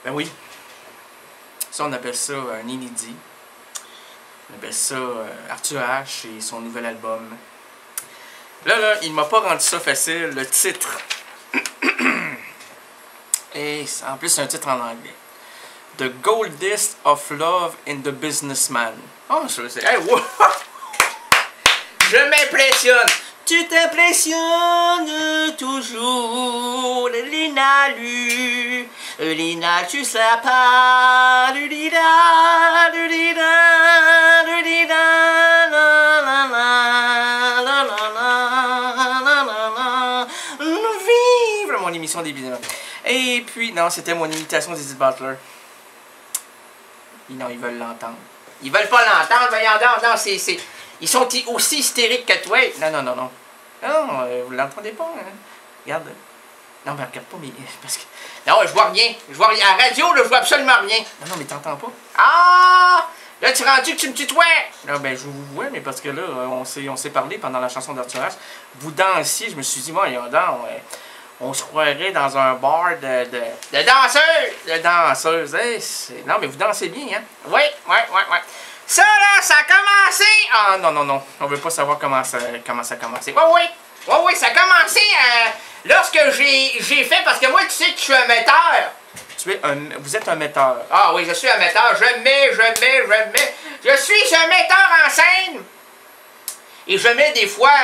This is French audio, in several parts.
Ben oui. Ça, on appelle ça un inédit. On appelle ça Arthur H et son nouvel album. Là, il m'a pas rendu ça facile. Le titre. Et en plus, c'est un titre en anglais. The Goldest of Love in the Businessman. Oh, je sais. Hey, wow. Je m'impressionne. Tu t'impressionnes toujours. Lina, Lu. Lina, tu sais pas. Lulida, lulida, lulida, la la la la la la. Vive mon émission des bidons. Et puis, non, c'était mon imitation d'Edith Butler. Non, ils veulent l'entendre. Ils veulent pas l'entendre, voyons donc. Non, c'est... Ils sont aussi hystériques que toi. Non. Non, vous l'entendez pas, hein? Regarde. Non, mais regarde pas, mais... Parce que... Non, je vois rien. Je vois rien. À la radio, là, je vois absolument rien. Non, mais t'entends pas. Ah! Là, tu es rendu que tu me tutoies. Là, ben, je vous vois, mais parce que là, on s'est parlé pendant la chanson d'Arthur H. Vous dansiez, je me suis dit, moi, on se croirait dans un bar de danseuses. De danseuses. Hey, non, mais vous dansez bien, hein? Oui. Ça, là, ça a commencé... Ah, non. On veut pas savoir comment ça a commencé. Oui, ça a commencé lorsque j'ai fait... Parce que moi, tu sais que je suis un metteur. Vous êtes un metteur. Ah oui, je suis un metteur. Je mets. Je suis un metteur en scène. Et je mets des fois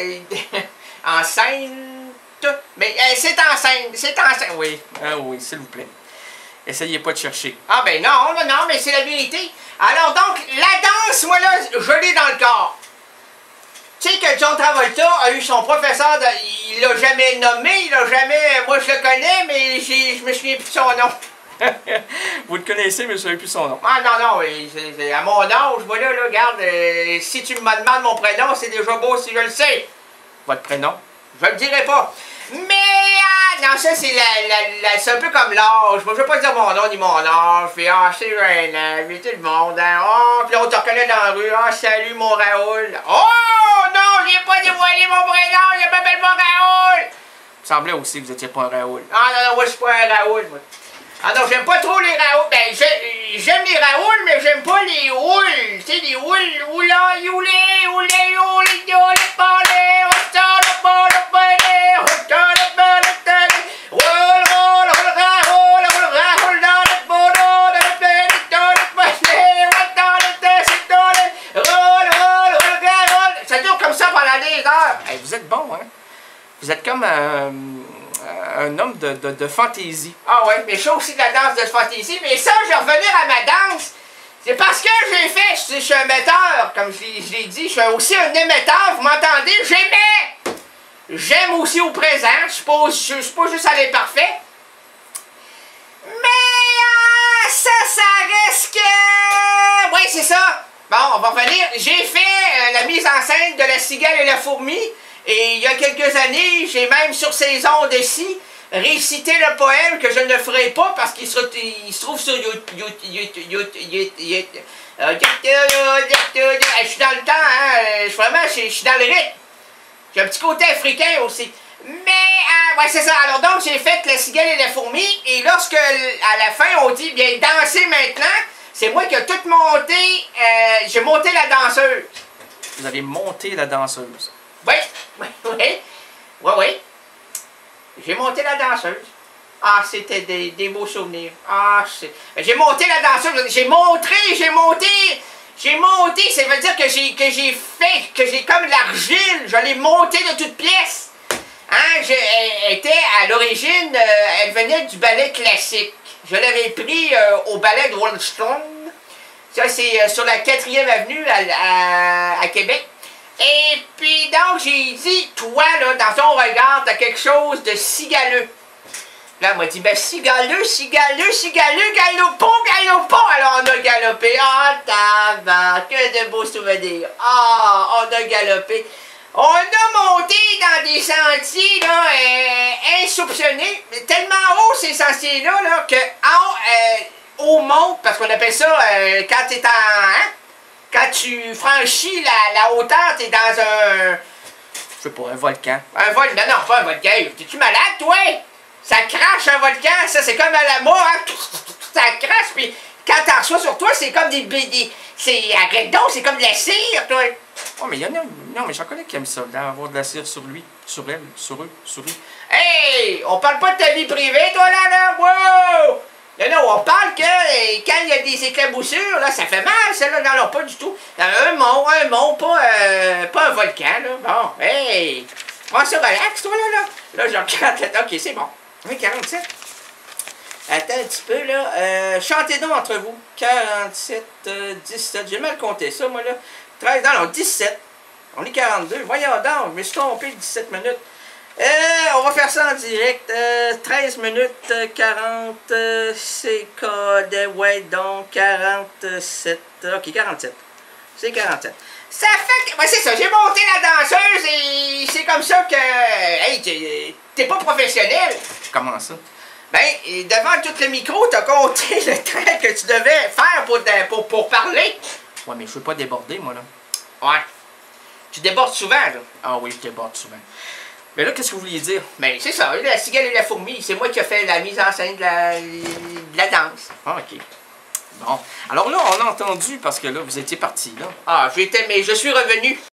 en scène... Mais c'est en scène. Oui, s'il vous plaît. Essayez pas de chercher. Ah ben non, mais c'est la vérité. Alors donc, la danse, moi là, je l'ai dans le corps. Tu sais que John Travolta a eu son professeur, il l'a jamais nommé, moi je le connais, mais je me souviens plus de son nom. Vous le connaissez, mais je ne souviens plus son nom. Ah non, à mon âge, moi là, regarde, si tu me demandes mon prénom, c'est déjà beau si je le sais. Votre prénom? Je le dirai pas. Mais, non, ça, c'est un peu comme l'âge. Moi, je veux pas dire mon nom ni mon âge. Puis, c'est gênant. Puis, tout le monde, hein. Oh, puis on te reconnaît dans la rue. Salut, mon Raoul. Oh, non, j'ai pas dévoilé mon prénom. Je m'appelle pas Raoul. Il me semblait aussi que vous étiez pas un Raoul. Ah, non, moi, je suis pas un Raoul, moi. Ah non, j'aime pas trop les Raoul. Ben, j'aime les Raoul, mais j'aime pas les Houles. Tu sais, les Houles. Oula, youlé, oulé, youlé, youlé, balé, ça dure comme ça pendant des heures. Hey, vous êtes bon, hein? Vous êtes comme un homme de fantaisie. Ah ouais, mais je fais aussi de la danse de fantaisie. Mais ça, je vais revenir à ma danse. C'est parce que j'ai fait, je suis un metteur, comme je l'ai dit, je suis aussi un émetteur, vous m'entendez? J'aimais! J'aime aussi au présent, je suis pas juste à l'imparfait. Mais ça reste que... Oui, c'est ça. Bon, on va revenir. J'ai fait la mise en scène de La Cigale et la Fourmi. Et il y a quelques années, j'ai même sur ces ondes-ci récité le poème que je ne ferai pas parce qu'il se trouve sur YouTube. Je suis dans le temps, hein. Je suis dans le rythme. J'ai un petit côté africain aussi. Mais, ouais, c'est ça. Alors donc, j'ai fait La Cigale et la Fourmi. Et lorsque, à la fin, on dit, bien, dansez maintenant, c'est moi qui ai tout monté. J'ai monté la danseuse. Vous avez monté la danseuse? Oui. J'ai monté la danseuse. Ah, c'était des beaux souvenirs. Ah, j'ai monté la danseuse. J'ai monté, ça veut dire que j'ai comme l'argile, je l'ai monté de toutes pièces. Hein, elle était, à l'origine, elle venait du ballet classique. Je l'avais pris au ballet de Wollstone. Ça, c'est sur la 4e avenue à Québec. Et puis, donc, j'ai dit, toi, là, dans ton regard, t'as quelque chose de cigalleux. Là, elle m'a dit, ben, cigalleux, galopons. Alors, on a galopé. Ah, tabac, que de beaux souvenirs. Ah, on a galopé. On a monté dans des sentiers, là, insoupçonnés. Tellement haut, ces sentiers-là, là, que, au monte, parce qu'on appelle ça, quand t'es en... Hein? Quand tu franchis la hauteur, t'es dans un... Je sais pas, un volcan. Un volcan? Non, pas un volcan. T'es-tu malade, toi? Ça crache un volcan, ça, c'est comme à la mort, hein? Ça crache, puis quand t'en reçois sur toi, c'est comme c'est arrête donc, c'est comme de la cire, toi. Oh, mais il y en a, non, mais j'en connais qui aiment ça, avoir de la cire sur lui, sur elle, sur eux, sur lui. Hey, on parle pas de ta vie privée, toi, là, wow! Il y en a où on parle que quand il y a des éclaboussures, là, ça fait mal, celle-là, non, pas du tout. Un mont, pas un volcan, là. Bon, hey, prends ça relax, toi, là. Là, je regarde, ok, c'est bon. Oui, 47. Attends un petit peu, là. Chantez donc entre vous. 47, 17. J'ai mal compté ça, moi, là. 13, non, 17. On est 42. Voyons donc, je me suis trompé de 17 minutes. On va faire ça en direct. 13 minutes, 40, c'est code. Ouais, donc 47. Ok, 47. C'est 47. Ça fait que. Ouais, c'est ça, j'ai monté la danseuse et c'est comme ça que. Hey, t'es pas professionnel. Comment ça? Ben, devant tout le micro, t'as compté le temps que tu devais faire pour parler. Ouais, mais je veux pas déborder, moi, là. Ouais. Tu débordes souvent, là. Ah oui, je déborde souvent. Mais là, qu'est-ce que vous vouliez dire? Ben, c'est ça, la cigale et la fourmi. C'est moi qui ai fait la mise en scène de la danse. Ah, ok. Bon. Alors là, on a entendu, parce que là, vous étiez parti, là. Ah, mais je suis revenu.